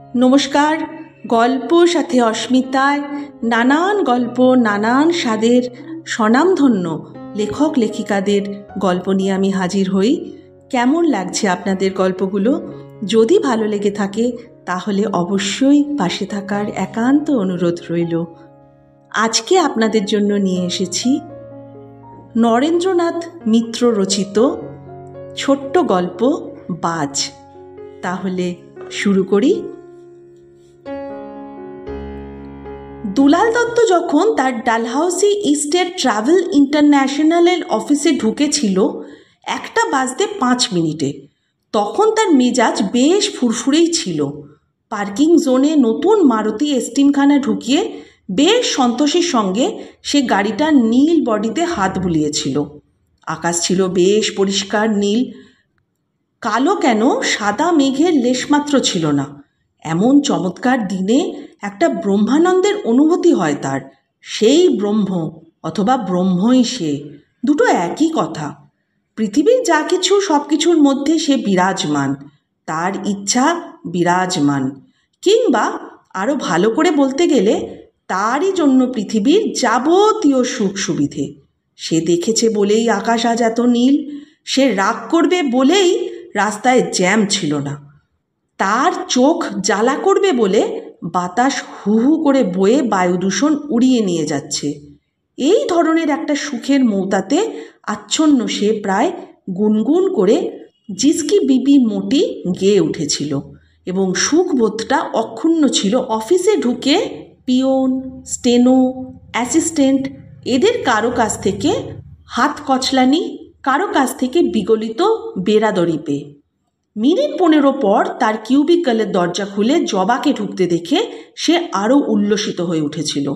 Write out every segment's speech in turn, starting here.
নমস্কার। গল্প সাথে অস্মিতায় নানান গল্প, নানান স্বাদের স্বনামধন্য লেখক লেখিকাদের গল্প নিয়ে আমি হাজির হই। কেমন লাগছে আপনাদের গল্পগুলো? যদি ভালো লেগে থাকে তাহলে অবশ্যই পাশে থাকার একান্ত অনুরোধ রইল। আজকে আপনাদের জন্য নিয়ে এসেছি নরেন্দ্রনাথ মিত্র রচিত ছোট্ট গল্প বাজ। তাহলে শুরু করি। দুলাল দত্ত যখন তার ডালহাউসি ইস্টের ট্রাভেল ইন্টারন্যাশনালের অফিসে ঢুকেছিল 1:05, তখন তার মেজাজ বেশ ফুরফুরেই ছিল। পার্কিং জোনে নতুন মারুতি এস্টিমখানা ঢুকিয়ে বেশ সন্তোষের সঙ্গে সে গাড়িটার নীল বডিতে হাত বুলিয়েছিল। আকাশ ছিল বেশ পরিষ্কার নীল, কালো কেন সাদা মেঘের লেশমাত্র ছিল না। এমন চমৎকার দিনে একটা ব্রহ্মানন্দের অনুভূতি হয় তার। সেই ব্রহ্ম অথবা ব্রহ্মই সে, দুটো একই কথা। পৃথিবীর যা কিছু সব কিছুর মধ্যে সে বিরাজমান, তার ইচ্ছা বিরাজমান, কিংবা আরও ভালো করে বলতে গেলে তারই জন্য পৃথিবীর যাবতীয় সুখ সুবিধে। সে দেখেছে বলেই আকাশ আজ এত নীল, সে রাগ করবে বলেই রাস্তায় জ্যাম ছিল না, তার চোখ জ্বালা করবে বলে বাতাস হু হু করে বয়ে বায়ুদূষণ উড়িয়ে নিয়ে যাচ্ছে। এই ধরনের একটা সুখের মৌতাতে আচ্ছন্ন সে প্রায় গুনগুন করে জিসকি বিবি মোটি গেয়ে উঠেছিল, এবং সুখবোধটা অক্ষুণ্ণ ছিল। অফিসে ঢুকে পিয়ন, স্টেনো, অ্যাসিস্ট্যান্ট এদের কারো কাছ থেকে হাত কচলানি, কারো কাছ থেকে বিগলিত বেরাদরি পেয়ে। মিনিট 15 পর তার কিউবিকলের দরজা খুলে জবাকে ঢুকতে দেখে সে আরও উল্লসিত হয়ে উঠেছিল।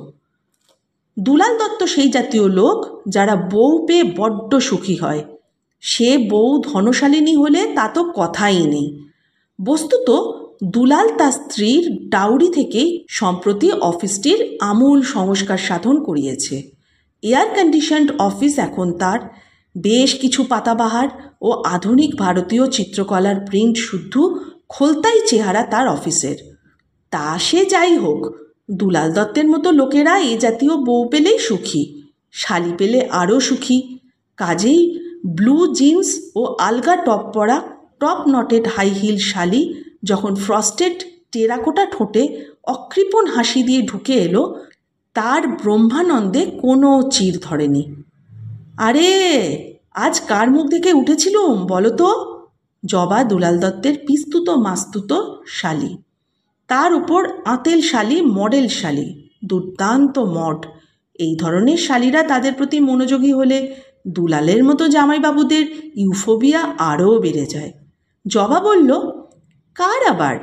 দুলাল দত্ত সেই জাতীয় লোক যারা বউ পেয়ে বড্ড সুখী হয়। সে বউ ধনশালিনী হলে তা তো কথাই নেই। বস্তুত দুলাল তার স্ত্রীর ডাউরি থেকেই সম্প্রতি অফিসটির আমূল সংস্কার সাধন করিয়েছে। এয়ার কন্ডিশনড অফিস এখন তার, বেশ কিছু পাতাবাহার ও আধুনিক ভারতীয় চিত্রকলার প্রিন্ট শুদ্ধ খোলতাই চেহারা তার অফিসের। তা সে যাই হোক, দুলাল দত্তের মতো লোকেরা এ জাতীয় বউ পেলেই সুখী, শালি পেলে আরও সুখী। কাজেই ব্লু জিন্স ও আলগা টপ পরা টপ নটেড হাই হিল শালি যখন ফ্রস্টেড টেরাকোটা ঠোঁটে অকৃপণ হাসি দিয়ে ঢুকে এলো, তার ব্রহ্মানন্দে কোনো চির ধরেনি। আরে আজ কার মুখ দেখে উঠেছিলুম বলো তো? জবা দুলাল দত্তের পিস্তুত মাস্তুত শালি, তার উপর আঁতেল শালি, মডেল শালি, দুর্দান্ত মড। এই ধরনের শালিরা তাদের প্রতি মনোযোগী হলে দুলালের মতো জামাইবাবুদের ইউফোবিয়া আরও বেড়ে যায়। জবা বলল, কার আবার?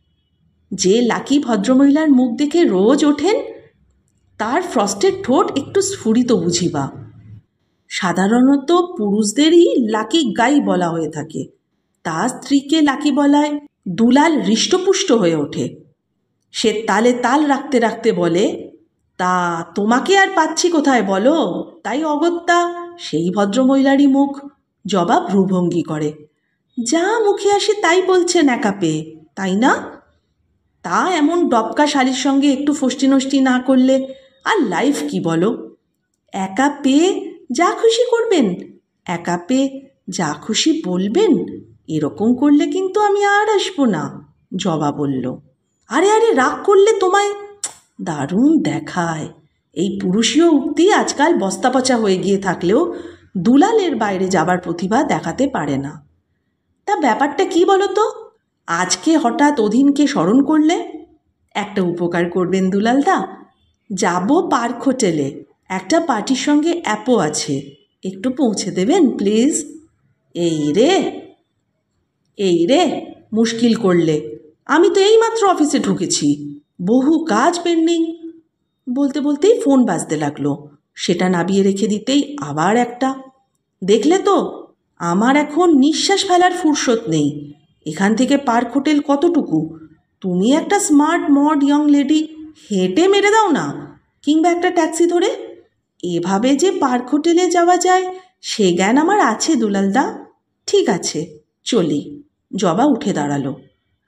যে লাকি ভদ্রমহিলার মুখ দেখে রোজ ওঠেন, তার ফ্রস্টেড ঠোঁট একটু স্ফুরিত বুঝিবা। সাধারণত পুরুষদেরই লাকি গাই বলা হয়ে থাকে, তার স্ত্রীকে লাকি বলায় দুলাল হৃষ্টপুষ্ট হয়ে ওঠে। সে তালে তাল রাখতে রাখতে বলে, তা তোমাকে আর পাচ্ছি কোথায় বলো? তাই অগত্যা সেই ভদ্রমহিলারই মুখ। জবা ভ্রুভঙ্গি করে, যা মুখে আসে তাই বলছেন একা পেয়ে, তাই না? তা এমন ডবকা শালির সঙ্গে একটু ফষ্টি নষ্টি না করলে আর লাইফ কি বলো? একা পেয়ে যা খুশি করবেন, একা পেয়ে যা খুশি বলবেন, এরকম করলে কিন্তু আমি আর আসবো না। জবা বলল, আরে আরে রাগ করলে তোমায় দারুণ দেখায়। এই পুরুষীয় উক্তি আজকাল বস্তাপচা হয়ে গিয়ে থাকলেও দুলালের বাইরে যাবার প্রতিভা দেখাতে পারে না। তা ব্যাপারটা কি বলো তো? আজকে হঠাৎ অধীনকে স্মরণ করলে? একটা উপকার করবেন দুলালদা, যাব পার্ক হোটেলে, একটা পার্টির সঙ্গে অ্যাপও আছে, একটু পৌঁছে দেবেন প্লিজ? এই রে মুশকিল করলে, আমি তো এইমাত্র অফিসে ঢুকেছি, বহু কাজ পেন্ডিং। বলতে বলতেই ফোন বাজতে লাগলো। সেটা নাবিয়ে রেখে দিতেই আবার একটা। দেখলে তো, আমার এখন নিঃশ্বাস ফেলার ফুরসত নেই। এখান থেকে পার্ক হোটেল কতটুকু? তুমি একটা স্মার্ট মড ইয়ং লেডি, হেঁটে মেরে দাও না, কিংবা একটা ট্যাক্সি ধরে। এভাবে যে পার্ক হোটেলে যাওয়া যায় সে জ্ঞান আমার আছে দুলালদা। ঠিক আছে, চলি। জবা উঠে দাঁড়ালো।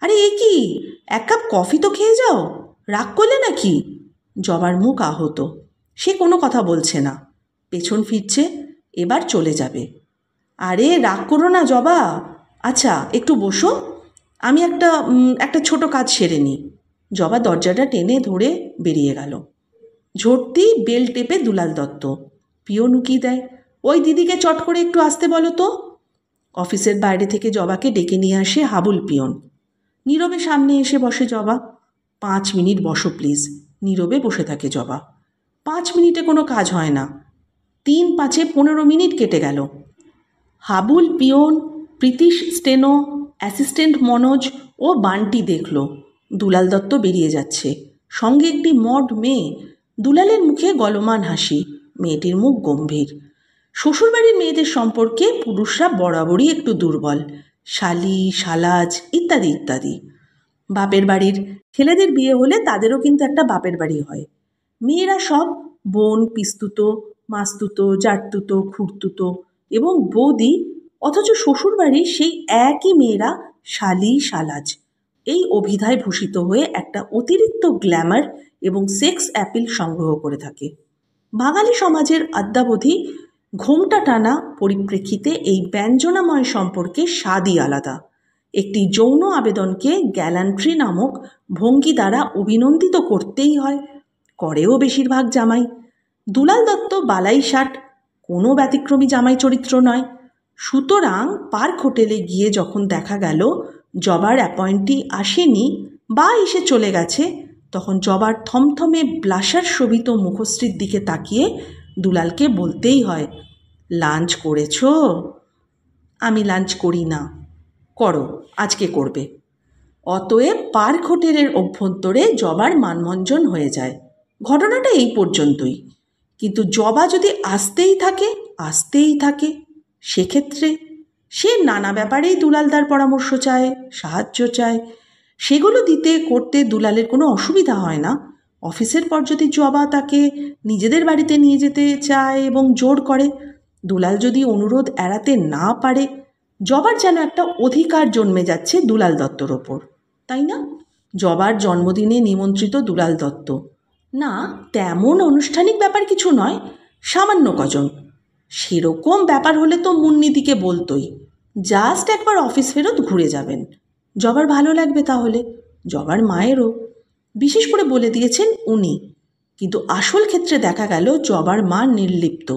আরে এ কি, এক কাপ কফি তো খেয়ে যাও, রাগ করলে নাকি? জবার মুখ আহত, সে কোনো কথা বলছে না, পেছন ফিরছে, এবার চলে যাবে। আরে রাগ করো না জবা, আচ্ছা একটু বসো, আমি একটা ছোট কাজ সেরে নিই। জবা দরজাটা টেনে ধরে বেরিয়ে গেল। ঝর্তি বেল টেপে দুলাল দত্ত। পিয়ন উকি দেয়, ওই দিদিকে চট করে একটু আসতে বলো তো। অফিসের বাইরে থেকে জবাকে ডেকে নিয়ে আসে হাবুল পিয়ন। নীরবে সামনে এসে বসে জবা। 5 মিনিট বসো প্লিজ। নীরবে বসে থাকে জবা। 5 মিনিটে কোনো কাজ হয় না। 3 5-এ 15 মিনিট কেটে গেল। Habul peon, Pritish steno, assistant Manoj ও বান্টি দেখল দুলাল দত্ত বেরিয়ে যাচ্ছে, সঙ্গে একটি মড মেয়ে। দুলালের মুখে গলমান হাসি, মেয়েটির মুখ গম্ভীর। শ্বশুরবাড়ির মেয়েদের সম্পর্কে পুরুষরা বরাবরই একটু দুর্বল, শালি শালাজ ইত্যাদি ইত্যাদি। বাপের বাড়ির ছেলেদের বিয়ে হলে তাদেরও কিন্তু একটা বাপের বাড়ি হয়। মেয়েরা সব বোন, পিস্তুতো, মাস্তুতো, জাটতুতো, খুঁড়তুতো এবং বৌদি, অথচ শ্বশুরবাড়ির সেই একই মেয়েরা শালি শালাজ। এই অভিধায় ভূষিত হয়ে একটা অতিরিক্ত গ্ল্যামার এবং সেক্স অ্যাপিল সংগ্রহ করে থাকে। বাঙালি সমাজের অদ্যাবধি ঘোমটা টানা পরিপ্রেক্ষিতে এই ব্যঞ্জনাময় সম্পর্কে স্বাদই আলাদা। একটি যৌন আবেদনকে গ্যালান্ট্রি নামক ভঙ্গি দ্বারা অভিনন্দিত করতেই হয়, করেও বেশিরভাগ জামাই। দুলাল দত্ত বালাই ষাট, কোনো ব্যতিক্রমী জামাই চরিত্র নয়। সুতরাং পার্ক হোটেলে গিয়ে যখন দেখা গেল জবার অ্যাপয়েন্টটি আসেনি বা এসে চলে গেছে, তখন জবার থমথমে ব্লাশার শোভিত মুখশ্রীর দিকে তাকিয়ে দুলালকে বলতেই হয়, লাঞ্চ করেছ? আমি লাঞ্চ করি না। করো, আজকে করবে। অতএব পার্ক হোটেলের অভ্যন্তরে জবার মানভঞ্জন হয়ে যায়। ঘটনাটা এই পর্যন্তই। কিন্তু জবা যদি আসতেই থাকে সেক্ষেত্রে সে নানা ব্যাপারেই দুলালদার পরামর্শ চায়, সাহায্য চায়। সেগুলো করতে দুলালের কোনো অসুবিধা হয় না। অফিসের পর যদি জবা তাকে নিজেদের বাড়িতে নিয়ে যেতে চায় এবং জোর করে, দুলাল যদি অনুরোধ এড়াতে না পারে, জবার যেন একটা অধিকার জন্মে যাচ্ছে দুলাল দত্তর ওপর, তাই না? জবার জন্মদিনে নিমন্ত্রিত দুলাল দত্ত, না তেমন আনুষ্ঠানিক ব্যাপার কিছু নয়, সামান্য কজন। সেরকম ব্যাপার হলে তো মুন্নিদিকে বলতোই, জাস্ট একবার অফিস ফেরত ঘুরে যাবেন। জবার ভালো লাগবে তাহলে, জবার মায়েরও। বিশেষ করে বলে দিয়েছেন উনি। কিন্তু আসল ক্ষেত্রে দেখা গেল জবার মা নির্লিপ্ত,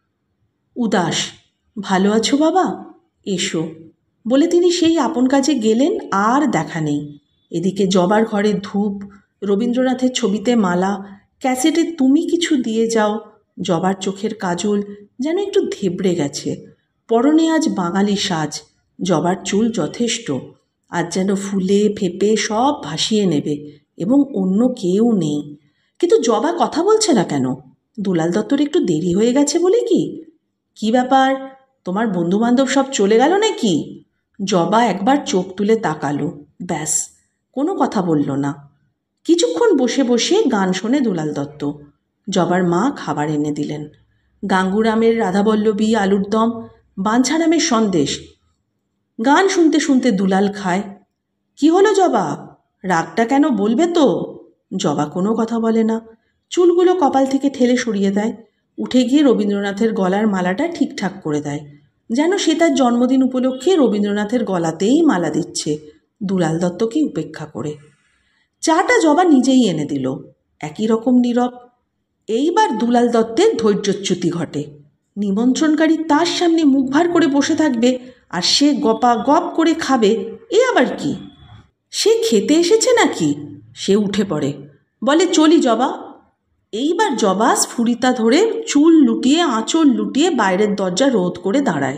উদাস। ভালো আছো বাবা, এসো বলে তিনি সেই আপন কাজে গেলেন, আর দেখা নেই। এদিকে জবার ঘরে ধূপ, রবীন্দ্রনাথের ছবিতে মালা, ক্যাসেটে তুমি কিছু দিয়ে যাও, জবার চোখের কাজল যেন একটু ধেবড়ে গেছে। পরনে আজ বাঙালি সাজ, জবার চুল যথেষ্ট, আজ যেন ফুলে ফেপে সব ভাসিয়ে নেবে এবং অন্য কেউ নেই। কিন্তু জবা কথা বলছে না কেন? দুলাল দত্তর একটু দেরি হয়ে গেছে বলে কি? কি ব্যাপার, তোমার বন্ধুবান্ধব সব চলে গেল নাকি? জবা একবার চোখ তুলে তাকালো, ব্যাস, কোনো কথা বলল না। কিছুক্ষণ বসে বসে গান শোনে দুলাল দত্ত। জবার মা খাবার এনে দিলেন, গাঙ্গুরামের রাধাবল্লভী, আলুর দম, বাঞ্ছারামের সন্দেশ। গান শুনতে শুনতে দুলাল খায়। কি হলো জবা, রাগটা কেন বলবে তো? জবা কোনো কথা বলে না, চুলগুলো কপাল থেকে ঠেলে সরিয়ে দেয়, উঠে গিয়ে রবীন্দ্রনাথের গলার মালাটা ঠিকঠাক করে দেয়, যেন সে তার জন্মদিন উপলক্ষে রবীন্দ্রনাথের গলাতেই মালা দিচ্ছে, দুলাল দত্তকে উপেক্ষা করে। চাটা জবা নিজেই এনে দিল, একই রকম নীরব। এইবার দুলাল দত্তের ধৈর্যচ্যুতি ঘটে। নিমন্ত্রণকারী তার সামনে মুখ ভার করে বসে থাকবে আর সে গপা গপ করে খাবে, এ আবার কি? সে খেতে এসেছে নাকি? সে উঠে পড়ে, বলে চলি জবা। এইবার জবা স্ফুরিতা ধরে চুল লুটিয়ে আঁচল লুটিয়ে বাইরের দরজা রোধ করে দাঁড়ায়।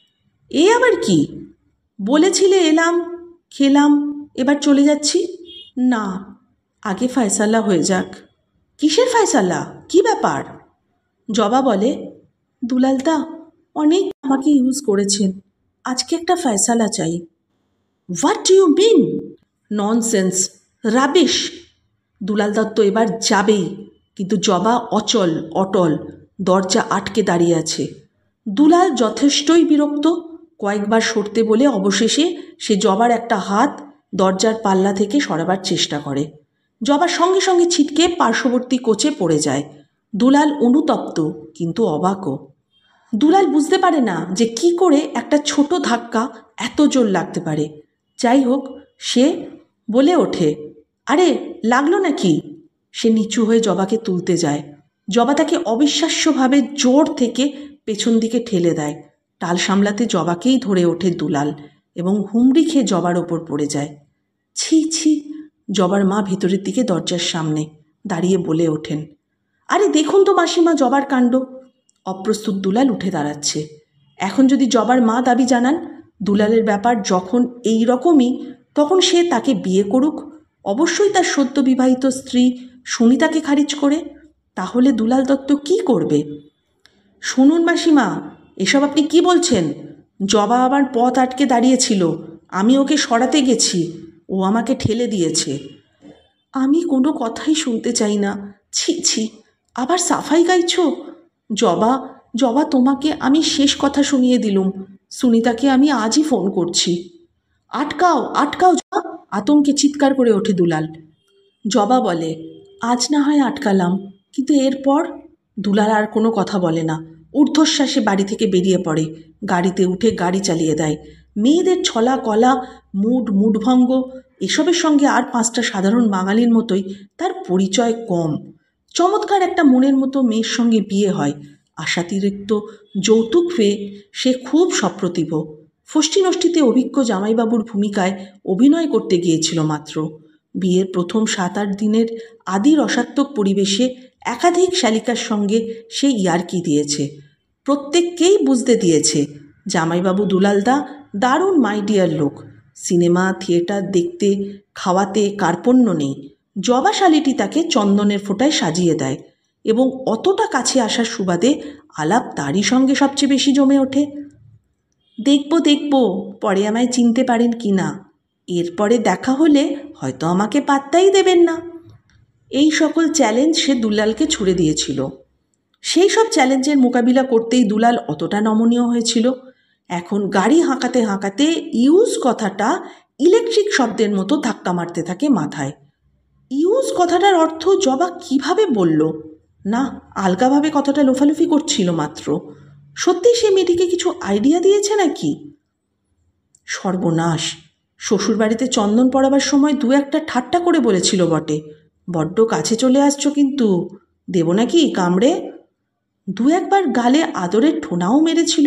এ আবার কি? বলেছিলে এলাম, খেলাম, এবার চলে যাচ্ছি। না, আগে ফয়সালা হয়ে যাক। কিসের ফয়সালা, কি ব্যাপার? জবা বলে, দুলালদা অনেক আমাকে ইউজ করেছেন, আজকে একটা ফয়সালা চাই। What do you mean? Nonsense, rubbish. Dulal Dutta এবার যাবেই, কিন্তু জবা অটল দরজা আটকে দাঁড়িয়ে আছে। দুলাল যথেষ্টই বিরক্ত, কয়েকবার সরতে বলে অবশেষে সে জবার একটা হাত দরজার পাল্লা থেকে সরাবার চেষ্টা করে। জবা সঙ্গে সঙ্গে ছিটকে পার্শ্ববর্তী কোচে পড়ে যায়। দুলাল অনুতপ্ত কিন্তু অবাকও। দুলাল বুঝতে পারে না যে কি করে একটা ছোট ধাক্কা এত জোর লাগতে পারে। যাই হোক, সে বলে ওঠে, আরে লাগলো নাকি? সে নিচু হয়ে জবাকে তুলতে যায়। জবা তাকে অবিশ্বাস্যভাবে জোর থেকে পেছন দিকে ঠেলে দেয়। টাল সামলাতে জবাকেই ধরে ওঠে দুলাল এবং হুমড়ি খেয়ে জবার ওপর পড়ে যায়। ছি ছি! জবার মা ভেতরের দিকে দরজার সামনে দাঁড়িয়ে বলে ওঠেন, আরে দেখুন তো মাসিমা জবার কাণ্ড। অপ্রস্তুত দুলাল উঠে দাঁড়াচ্ছে। এখন যদি জবার মা দাবি জানান দুলালের ব্যাপার যখন এই রকমই, তখন সে তাকে বিয়ে করুক, অবশ্যই তার সদ্য বিবাহিত স্ত্রী সুনিতাকে খারিজ করে। তাহলে দুলাল দত্ত কি করবে? শুনুন মাসিমা, এসব আপনি কি বলছেন? জবা আবার পথ আটকে দাঁড়িয়েছিল, আমি ওকে সরাতে গেছি, ও আমাকে ঠেলে দিয়েছে। আমি কোনো কথাই শুনতে চাই না। ছি ছি! আবার সাফাই গাইছ? জবা জবা তোমাকে আমি শেষ কথা শুনিয়ে দিলুম। সুনিতাকে আমি আজই ফোন করছি। আটকাও আটকাও জবা! আতঙ্কে চিৎকার করে ওঠে দুলাল। জবা বলে, আজ না হয় আটকালাম, কিন্তু এরপর? দুলাল আর কোনো কথা বলে না। ঊর্ধ্বশ্বাসে বাড়ি থেকে বেরিয়ে পড়ে। গাড়িতে উঠে গাড়ি চালিয়ে দেয়। মেয়েদের ছলা কলা, মুডভঙ্গ এসবের সঙ্গে আর 5টা সাধারণ বাঙালির মতোই তার পরিচয় কম। চমৎকার একটা মনের মতো মেয়ের সঙ্গে বিয়ে হয়। আশাতিরিক্ত যৌতুক পেয়ে সে খুব সপ্রতিভ। ফষ্টি নষ্টিতে অভিজ্ঞ জামাইবাবুর ভূমিকায় অভিনয় করতে গিয়েছিল মাত্র। বিয়ের প্রথম 7-8 দিনের আদি রসাত্মক পরিবেশে একাধিক শালিকার সঙ্গে সে ইয়ার্কি দিয়েছে। প্রত্যেককেই বুঝতে দিয়েছে জামাইবাবু দুলালদা দারুণ মাইডিয়ার লোক। সিনেমা থিয়েটার দেখতে খাওয়াতে কার্পণ্য নেই। জবা শালিটি তাকে চন্দনের ফোঁটায় সাজিয়ে দেয় এবং অতটা কাছে আসার সুবাদে আলাপ তারই সঙ্গে সবচেয়ে বেশি জমে ওঠে। দেখব পরে আমায় চিনতে পারেন কি না, এরপরে দেখা হলে হয়তো আমাকে পাত্তাই দেবেন না। এই সকল চ্যালেঞ্জ সে দুলালকে ছুড়ে দিয়েছিল। সেই সব চ্যালেঞ্জের মোকাবিলা করতেই দুলাল অতটা নমনীয় হয়েছিল। এখন গাড়ি হাঁকাতে হাঁকাতে ইউজ কথাটা ইলেকট্রিক শব্দের মতো ধাক্কা মারতে থাকে মাথায়। ইউজ কথাটার অর্থ জবা কিভাবে বলল? না, আলগাভাবে কথাটা লোফালুফি করছিল মাত্র। সত্যিই সে মেয়েটিকে কিছু আইডিয়া দিয়েছে নাকি? সর্বনাশ! শ্বশুরবাড়িতে চন্দন পড়াবার সময় 2-1টা ঠাট্টা করে বলেছিল বটে, বড্ড কাছে চলে আসছো কিন্তু, দেব নাকি কামড়ে? 2-1বার গালে আদরের ঠোনাও মেরেছিল।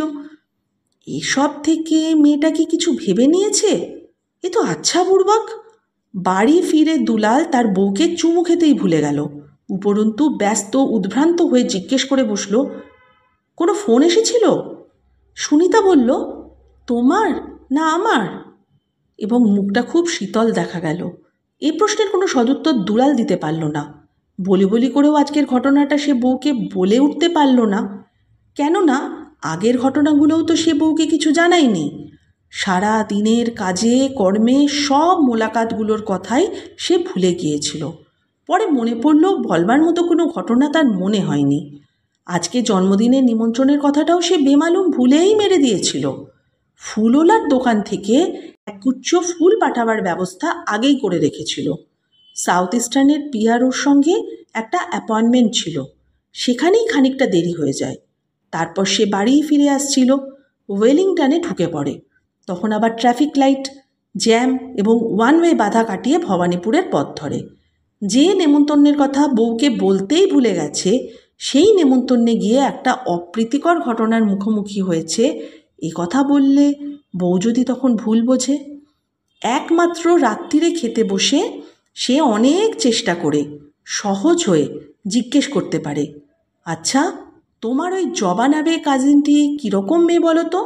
এসব থেকে মেয়েটা কি কিছু ভেবে নিয়েছে? এ তো আচ্ছা বুড়বাক। বাড়ি ফিরে দুলাল তার বউকে চুমু খেতেই ভুলে গেল। উপরন্তু ব্যস্ত উদ্ভ্রান্ত হয়ে জিজ্ঞেস করে বসল, কোনো ফোন এসেছিল? সুনিতা বলল, তোমার না আমার? এবং মুখটা খুব শীতল দেখা গেল। এই প্রশ্নের কোনো সদুত্তর দুলাল দিতে পারল না। বলি করেও আজকের ঘটনাটা সে বউকে বলে উঠতে পারল না, কেননা আগের ঘটনাগুলোও তো সে বউকে কিছু জানায়নি। সারা দিনের কাজে কর্মে সব মোলাকাতগুলোর কথাই সে ভুলে গিয়েছিল। পরে মনে পড়ল বলবার মতো কোনো ঘটনা তার মনে হয়নি। আজকে জন্মদিনের নিমন্ত্রণের কথাটাও সে বেমালুম ভুলেই মেরে দিয়েছিল। ফুলওলার দোকান থেকে একগুচ্ছ ফুল পাঠাবার ব্যবস্থা আগেই করে রেখেছিল। সাউথ ইস্টার্নের পিআরওর সঙ্গে একটা অ্যাপয়েন্টমেন্ট ছিল, সেখানেই খানিকটা দেরি হয়ে যায়। তারপর সে বাড়িই ফিরে আসছিল। ওয়েলিংটনে ঢুকে পড়ে। তখন আবার ট্রাফিক লাইট, জ্যাম এবং ওয়ান-ওয়ে বাধা কাটিয়ে ভবানীপুরের পথ ধরে। যে নেমন্তন্নের কথা বউকে বলতেই ভুলে গেছে, সেই নেমন্তন্নে গিয়ে একটা অপ্রীতিকর ঘটনার মুখোমুখি হয়েছে, এ কথা বললে বউ যদি তখন ভুল বোঝে। একমাত্র রাত্রিরে খেতে বসে সে অনেক চেষ্টা করে সহজ হয়ে জিজ্ঞেস করতে পারে, আচ্ছা তোমার ওই জবা নামে কাজিনটি কীরকম মেয়ে বলো তো?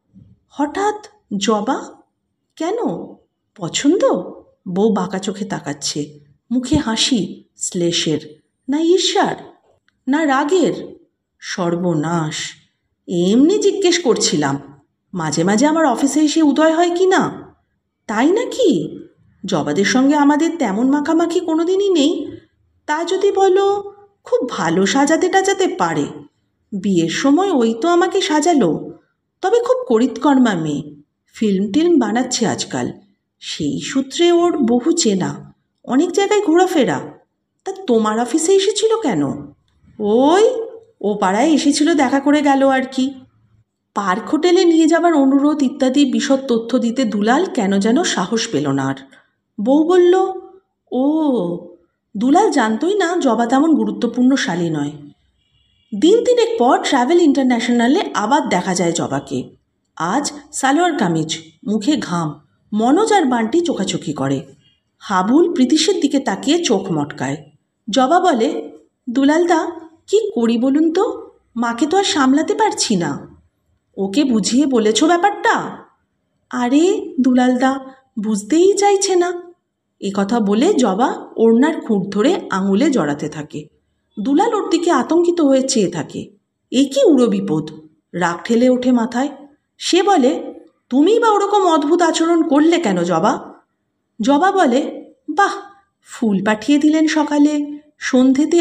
হঠাৎ জবা? কেন, পছন্দ? বউ বাঁকা চোখে তাকাচ্ছে। মুখে হাসি, শ্লেষের না ঈর্ষার না রাগের? সর্বনাশ! এমনি জিজ্ঞেস করছিলাম, মাঝে মাঝে আমার অফিসে এসে উদয় হয় কি না? তাই নাকি? জবাদের সঙ্গে আমাদের তেমন মাখামাখি কোনো দিনই নেই। তা যদি বলো, খুব ভালো সাজাতে টাজাতে পারে। বিয়ের সময় ওই তো আমাকে সাজালো। তবে খুব করিতকর্মা মেয়ে, ফিল্ম টিল্ম বানাচ্ছে আজকাল। সেই সূত্রে ওর বহু চেনা, অনেক জায়গায় ঘোরাফেরা। তা তোমার অফিসে এসেছিল কেন? ওই ও পাড়ায় এসেছিল, দেখা করে গেল আর কি। পার্ক হোটেলে নিয়ে যাবার অনুরোধ ইত্যাদি বিশদ তথ্য দিতে দুলাল কেন যেন সাহস পেল না আর। বউ বলল, ও। দুলাল জানতই না জবা তেমন গুরুত্বপূর্ণ শালী নয়। দিন তিনেক পর ট্রাভেল ইন্টারন্যাশনালে আবার দেখা যায় জবাকে। আজ সালোয়ার কামিজ, মুখে ঘাম। মনোজ আর বান্টি চোখাচোখি করে। হাবুল প্রীতিশের দিকে তাকিয়ে চোখ মটকায়। জবা বলে, দুলালদা, কি করি বলুন তো? মাকে তো আর সামলাতে পারছি না। ওকে বুঝিয়ে বলেছ ব্যাপারটা? আরে দুলালদা বুঝতেই চাইছে না। এ কথা বলে জবা ওড়নার খুঁট ধরে আঙুলে জড়াতে থাকে। দুলাল ওর দিকে আতঙ্কিত হয়ে চেয়ে থাকে। এ কি উড়ো বিপদ! রাগ ঠেলে ওঠে মাথায়। সে বলে, তুমি বা ওরকম অদ্ভুত আচরণ করলে কেন জবা? জবা বলে, বাহ, ফুল পাঠিয়ে দিলেন সকালে, সন্ধেতে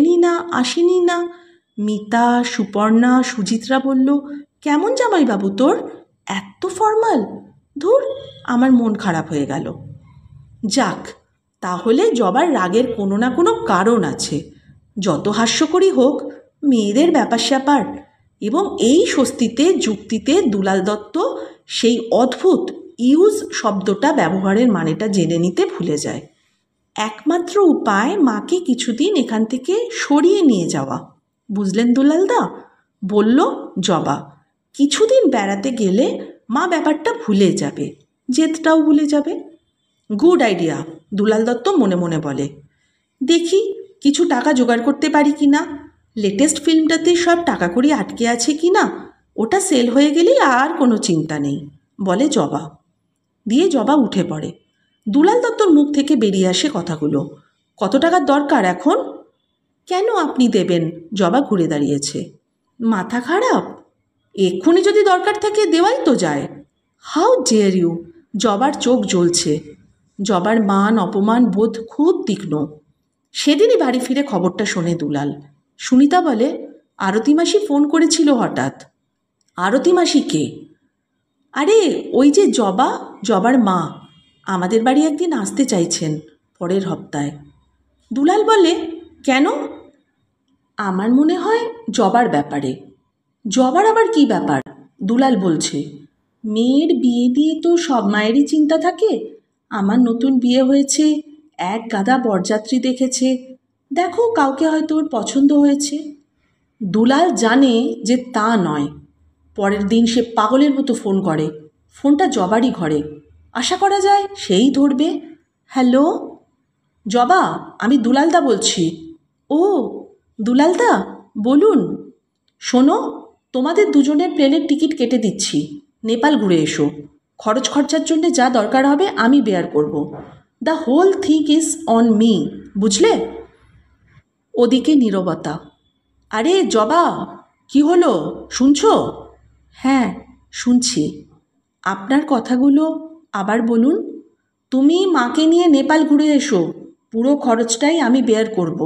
আসেনি না। মিতা, সুপর্ণা, সুচিত্রা বলল, কেমন জামাইবাবু তোর, এত ফর্মাল। ধুর, আমার মন খারাপ হয়ে গেল। যাক, তাহলে জবার রাগের কোনো না কোনো কারণ আছে। যত হাস্যকরী হোক, মেয়েদের ব্যাপার স্যাপার। এবং এই স্বস্তিতে যুক্তিতে দুলাল দত্ত সেই অদ্ভুত ইউজ শব্দটা ব্যবহারের মানেটা জেনে নিতে ভুলে যায়। একমাত্র উপায় মাকে কিছুদিন এখান থেকে সরিয়ে নিয়ে যাওয়া, বুঝলেন দুলালদা? বলল জবা। কিছুদিন বেড়াতে গেলে মা ব্যাপারটা ভুলে যাবে, জেদটাও ভুলে যাবে। গুড আইডিয়া, দুলাল দত্ত মনে মনে বলে। দেখি কিছু টাকা জোগাড় করতে পারি কি না। লেটেস্ট ফিল্মটাতে সব টাকা কড়ি আটকে আছে কি না, ওটা সেল হয়ে গেলেই আর কোনো চিন্তা নেই, বলে জবা। দিয়ে জবা উঠে পড়ে। দুলাল দত্তর মুখ থেকে বেরিয়ে আসে কথাগুলো, কত টাকার দরকার এখন? কেন আপনি দেবেন? জবা ঘুরে দাঁড়িয়েছে। মাথা খারাপ? এক্ষুনি যদি দরকার থাকে দেওয়াই তো যায়। How dare you! জবার চোখ জ্বলছে। জবার মান অপমান বোধ খুব তীক্ষ্ণ। সেদিনই বাড়ি ফিরে খবরটা শোনে দুলাল। সুনিতা বলে, আরতি মাসি ফোন করেছিল হঠাৎ। আরতি মাসি কে? আরে ওই যে জবার মা, আমাদের বাড়ি একদিন আসতে চাইছেন, পরের হপ্তায়। দুলাল বলে, কেন? আমার মনে হয় জবার ব্যাপারে। জবার আবার কি ব্যাপার? দুলাল বলছে, মেয়ের বিয়ে দিয়ে তো সব মায়েরই চিন্তা থাকে। আমার নতুন বিয়ে হয়েছে, এক গাদা বরযাত্রী দেখেছে, দেখো কাউকে হয়তো ওর পছন্দ হয়েছে। দুলাল জানে যে তা নয়। পরের দিন সে পাগলের মতো ফোন করে। ফোনটা জবারই ঘরে। আশা করা যায় সেই ধরবে। হ্যালো জবা, আমি দুলালদা বলছি। ও দুলালদা, বলুন। শোনো, তোমাদের দুজনের প্লেনের টিকিট কেটে দিচ্ছি, নেপাল ঘুরে এসো। খরচ খরচার জন্য যা দরকার হবে আমি বেয়ার করব। The whole thing is on me, বুঝলে? ওদিকে নীরবতা। আরে জবা, কি হলো, শুনছো? হ্যাঁ শুনছি। আপনার কথাগুলো আবার বলুন। তুমি মাকে নিয়ে নেপাল ঘুরে এসো, পুরো খরচটাই আমি বেয়ার করব।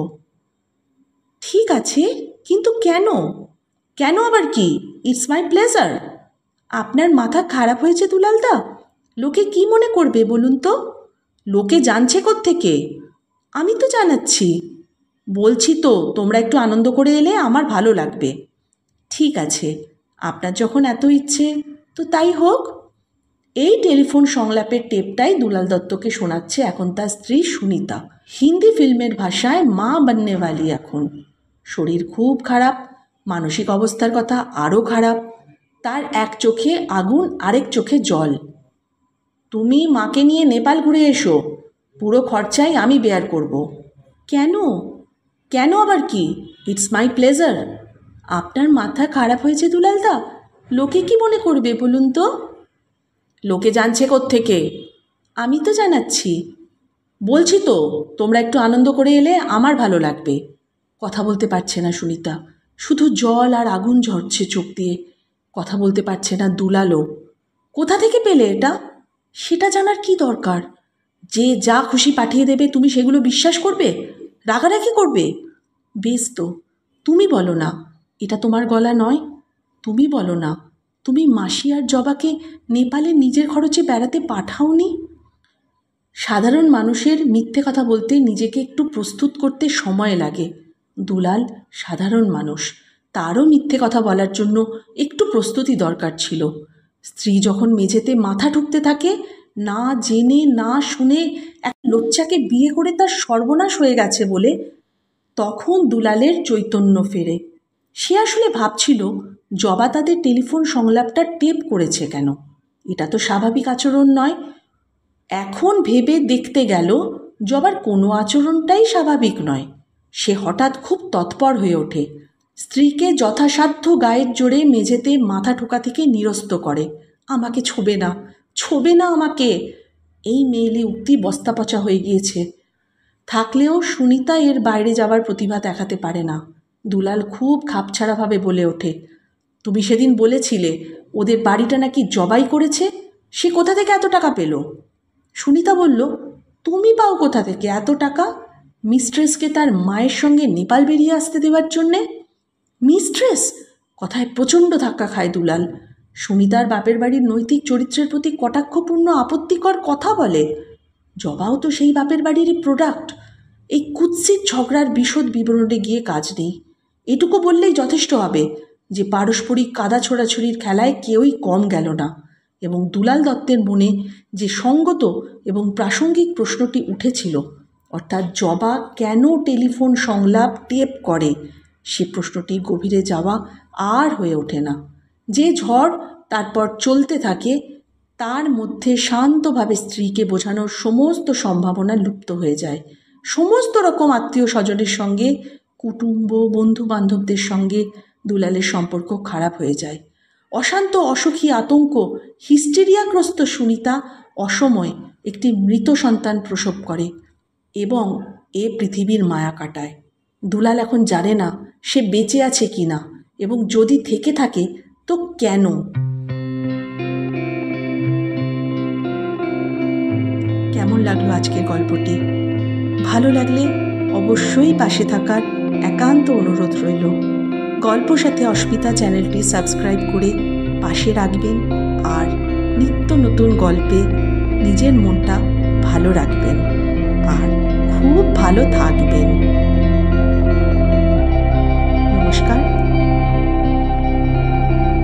ঠিক আছে, কিন্তু কেন? কেন আবার কি? It's my pleasure. আপনার মাথা খারাপ হয়েছে দুলালদা? লোকে কি মনে করবে বলুন তো? লোকে জানছে কোত্থেকে? আমি তো জানাচ্ছি। বলছি তো, তোমরা একটু আনন্দ করে এলে আমার ভালো লাগবে। ঠিক আছে, আপনার যখন এত ইচ্ছে তো তাই হোক। এই টেলিফোন সংলাপের টেপটাই দুলাল দত্তকে শোনাচ্ছে এখন তার স্ত্রী সুনিতা। হিন্দি ফিল্মের ভাষায় মা বন্নেওয়ালি এখন। শরীর খুব খারাপ, মানসিক অবস্থার কথা আরও খারাপ। তার এক চোখে আগুন, আরেক চোখে জল। তুমি মাকে নিয়ে নেপাল ঘুরে এসো, পুরো খরচাই আমি বেয়ার করব। কেন? কেন আবার কি? It's my pleasure. আপনার মাথা খারাপ হয়েছে দুলালদা? লোকে কি মনে করবে বলুন তো? লোকে জানছে কোত্থেকে? আমি তো জানাচ্ছি। বলছি তো, তোমরা একটু আনন্দ করে এলে আমার ভালো লাগবে। কথা বলতে পারছে না সুনিতা, শুধু জল আর আগুন ঝরছে চোখ দিয়ে। কথা বলতে পারছে না দুলালও। কোথা থেকে পেলে এটা? সেটা জানার কি দরকার? যে যা খুশি পাঠিয়ে দেবে তুমি সেগুলো বিশ্বাস করবে, রাগারাগি করবে? বেশ তো, তুমি বলো না, এটা তোমার গলা নয়। তুমি বলো না, তুমি মাসি আর জবাকে নেপালে নিজের খরচে বেড়াতে পাঠাওনি? সাধারণ মানুষের মিথ্যে কথা বলতে নিজেকে একটু প্রস্তুত করতে সময় লাগে। দুলাল সাধারণ মানুষ, তারও মিথ্যে কথা বলার জন্য একটু প্রস্তুতি দরকার ছিল। স্ত্রী যখন মেঝেতে মাথা ঠুকতে থাকে, না জেনে না শুনে এক লোচ্চাকে বিয়ে করে তার সর্বনাশ হয়ে গেছে বলে, তখন দুলালের চৈতন্য ফেরে। সে আসলে ভাবছিল জবা তাদের টেলিফোন সংলাপটা টেপ করেছে কেন। এটা তো স্বাভাবিক আচরণ নয়। এখন ভেবে দেখতে গেল জবার কোনো আচরণটাই স্বাভাবিক নয়। সে হঠাৎ খুব তৎপর হয়ে ওঠে, স্ত্রীকে যথাসাধ্য গায়ের জোরে মেঝেতে মাথা ঠোকা থেকে নিরস্ত করে। আমাকে ছোবে না, ছোবে না আমাকে। এই মেয়েলি উক্তি বস্তাপচা হয়ে গিয়েছে। থাকলেও সুনিতা এর বাইরে যাওয়ার প্রতিভা দেখাতে পারে না। দুলাল খুব খাপছাড়াভাবে বলে ওঠে, তুমি সেদিন বলেছিলে ওদের বাড়িটা নাকি জবাই করেছে, সে কোথা থেকে এত টাকা পেল? সুনিতা বলল, তুমি পাও কোথা থেকে এত টাকা? মিস্ট্রেসকে তার মায়ের সঙ্গে নেপাল বেরিয়ে আসতে দেওয়ার জন্যে? মিস্ট্রেস? কথায় প্রচণ্ড ধাক্কা খায় দুলাল। সুনিতার বাপের বাড়ির নৈতিক চরিত্রের প্রতি কটাক্ষপূর্ণ আপত্তিকর কথা বলে। জবাও তো সেই বাপের বাড়িরই প্রোডাক্ট। এই কুৎসিত ঝগড়ার বিশদ বিবরণে গিয়ে কাজ নেই। এটুকু বললেই যথেষ্ট হবে যে পারস্পরিক কাদা ছোড়াছুড়ির খেলায় কেউই কম গেল না, এবং দুলাল দত্তের মনে যে সঙ্গত এবং প্রাসঙ্গিক প্রশ্নটি উঠেছিল, অর্থাৎ জবা কেন টেলিফোন সংলাপ টেপ করে, সে প্রশ্নটি গভীরে যাওয়া আর হয়ে ওঠে না। যে ঝড় তারপর চলতে থাকে তার মধ্যে শান্তভাবে স্ত্রীকে বোঝানোর সমস্ত সম্ভাবনা লুপ্ত হয়ে যায়। সমস্ত রকম আত্মীয় স্বজনের সঙ্গে, কুটুম্ব বন্ধু বান্ধবদের সঙ্গে দুলালের সম্পর্ক খারাপ হয়ে যায়। অশান্ত অসুখী আতঙ্ক হিস্টেরিয়াগ্রস্ত সুনিতা অসময়ে একটি মৃত সন্তান প্রসব করে এবং এ পৃথিবীর মায়া কাটায়। দুলাল এখন জানে না সে বেঁচে আছে কি না, এবং যদি থেকে থাকে তো কেন। কেমন লাগলো আজকের গল্পটি? ভালো লাগলে অবশ্যই পাশে থাকার একান্ত অনুরোধ রইল। গল্প সাথে অস্মিতা চ্যানেলটি সাবস্ক্রাইব করে পাশে রাখবেন, আর নিত্য নতুন গল্পে নিজের মনটা ভালো রাখবেন, আর খুব ভালো থাকবেন। নমস্কার।